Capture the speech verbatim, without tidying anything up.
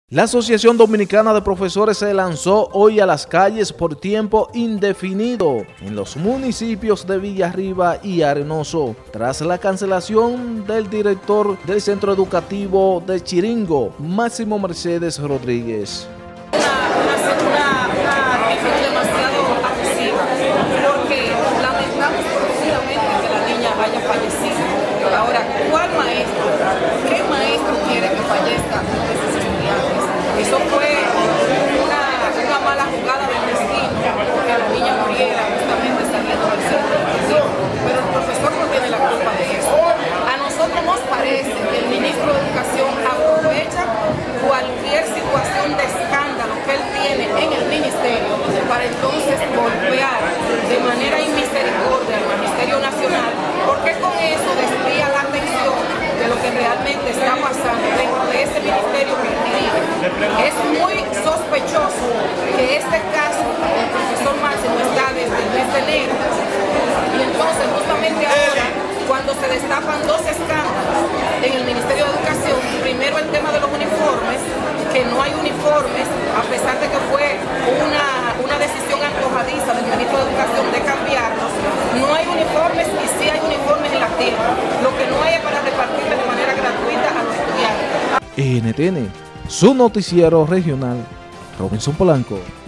La Asociación Dominicana de Profesores se lanzó hoy a las calles por tiempo indefinido en los municipios de Villarriba y Arenoso, tras la cancelación del director del Centro Educativo de Chiringo, Máximo Mercedes Rodríguez. Una, una, una actitud demasiado abusiva, porque lamentamos profundamente que la niña haya fallecido. Ahora, ¿cuál maestro? ¿Qué maestro quiere que fallezca esos estudiantes? Eso fue una, una mala jugada del destino, que la niña muriera justamente saliendo del centro educativo, pero el profesor no tiene la culpa de eso. A nosotros nos parece que el ministro de Educación aprovecha cualquier situación de escándalo que él tiene en el ministerio para entonces golpear de manera inmisericordia al Ministerio Nacional, porque con eso desvía la atención de lo que realmente está pasando dentro de ese ministerio que él dirige. Es muy sospechoso que este caso del profesor Máximo está desde el mes de enero, y entonces justamente ahora, cuando se destapan dos escándalos en el Ministerio de Educación, primero el tema de los uniformes, que no hay uniformes, a pesar de que fue una, una decisión antojadiza del ministro de Educación de cambiarlos, no hay uniformes y sí hay uniformes en la tierra, lo que no hay es para repartirles de manera gratuita a los estudiantes. N T N, su noticiero regional, Robinson Polanco.